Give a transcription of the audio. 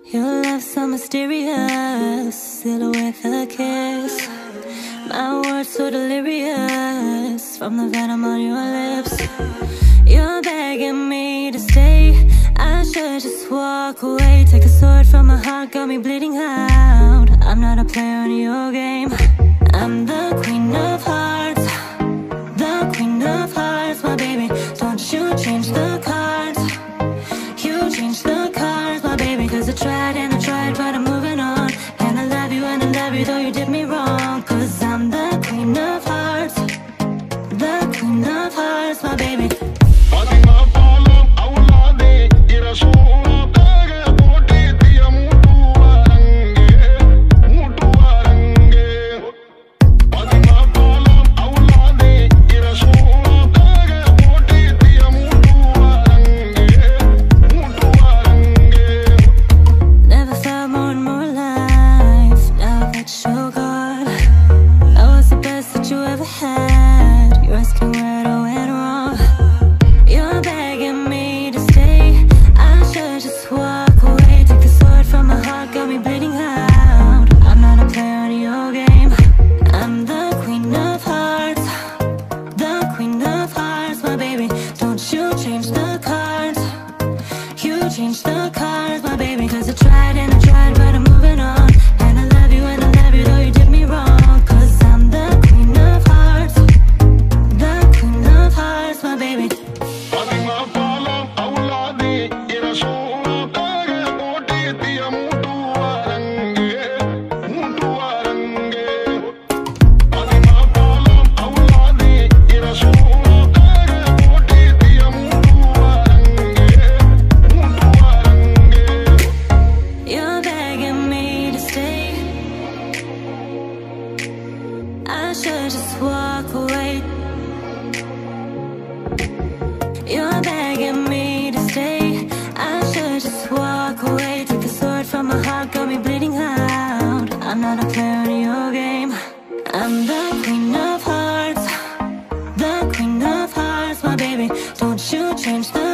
Your love so mysterious, sealed with a kiss. My words so delirious from the venom on your lips. You're begging me to stay, I should just walk away. Take the sword from my heart, got me bleeding out. I'm not a player in your game. I'm the queen of hearts, the queen of hearts, my baby. Don't you change the cards, you change the cards, my baby. Cause I tried and I tried, but I'm moving on. And I love you though you did me wrong. Cause I'm the queen of hearts, the queen of hearts, my baby. Change the cards, my baby. Cause I tried and I tried, but I'm moving on. And I love you though you did me wrong. Cause I'm the queen of hearts, the queen of hearts, my baby. I should just walk away. You're begging me to stay, I should just walk away. Take the sword from my heart, got me bleeding out. I'm not a player in your game. I'm the queen of hearts, the queen of hearts, my baby. Don't you change the